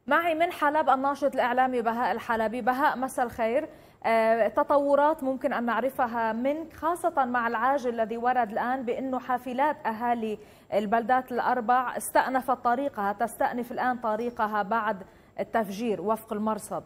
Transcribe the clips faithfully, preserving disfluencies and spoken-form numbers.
معي من حلب الناشط الإعلامي بهاء الحلبي. بهاء، مساء الخير. آه، تطورات ممكن أن نعرفها منك، خاصة مع العاجل الذي ورد الآن بأنه حافلات أهالي البلدات الأربع استأنفت طريقها، تستأنف الآن طريقها بعد التفجير وفق المرصد.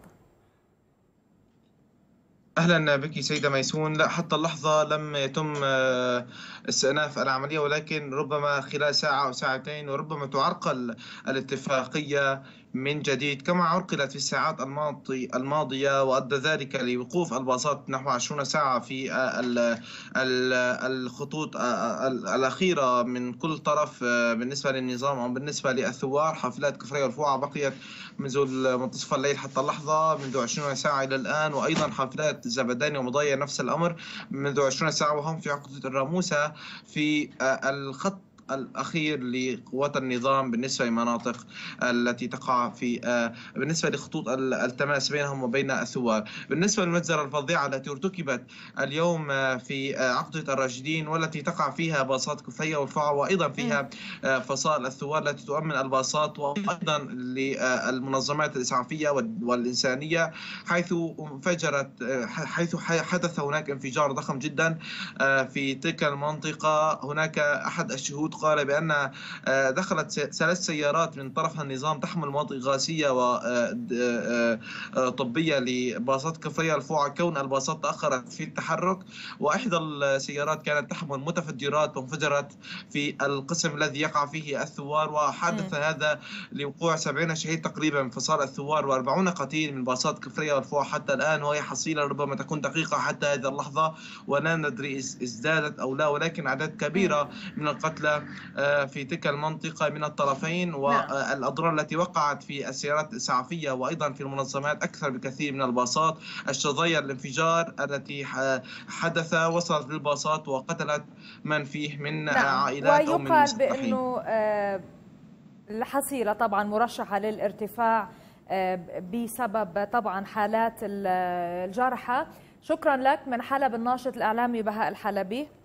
اهلا بك سيده ميسون. لا، حتى اللحظه لم يتم آه، استئناف العمليه، ولكن ربما خلال ساعه او ساعتين، وربما تعرقل الاتفاقيه من جديد كما عرقلت في الساعات الماضي الماضيه، وادى ذلك لوقوف الباصات نحو عشرين ساعه في آه، ال- ال- الخطوط آه، آه، الاخيره من كل طرف آه، بالنسبه للنظام او بالنسبه للثوار. حافلات كفريه والفوعه بقيت منذ منتصف الليل حتى اللحظه، منذ عشرين ساعه الى الان، وايضا حافلات الزبداني ومضية نفس الأمر منذ عشرين ساعة، وهم في عقدة الراموسة في آه، الخط الأخير لقوات النظام بالنسبة للمناطق التي تقع في آه، بالنسبة لخطوط التماس بينهم وبين الثوار. بالنسبة للمجزرة الفظيعة التي ارتكبت اليوم آه، في آه، عقدة الراشدين، والتي تقع فيها باصات كفية والفوعة، وأيضا فيها آه، فصائل الثوار التي تؤمن الباصات، وأيضا للمنظمات الإسعافية والإنسانية، حيث انفجرت آه، حيث حدث هناك انفجار ضخم جدا آه، في تلك المنطقة. هناك أحد الشهود قال بأن آه، دخلت ثلاث سيارات من طرف النظام تحمل مواد غازية وطبية لباصات كفرية الفوعة، كون الباصات تأخرت في التحرك، وإحدى السيارات كانت تحمل متفجرات وانفجرت في القسم الذي يقع فيه الثوار. وحدث هذا لوقوع سبعين شهيد تقريبا من فصائل الثوار وأربعين قتيل من باصات كفرية والفوعة حتى الآن، وهي حصيلة ربما تكون دقيقة حتى هذه اللحظة، ولا ندري ازدادت أو لا، ولكن أعداد كبيرة من القتلى في تلك المنطقة من الطرفين، نعم. والأضرار التي وقعت في السيارات الإسعافية وأيضا في المنظمات أكثر بكثير من الباصات. الشظايا الانفجار التي حدث وصلت للباصات وقتلت من فيه من نعم، عائلات أو من ويقال مسلحين. بأنه آه، الحصيلة طبعا مرشحة للارتفاع آه، بسبب طبعا حالات الجرحى. شكرا لك من حلب الناشط الإعلامي بهاء الحلبي.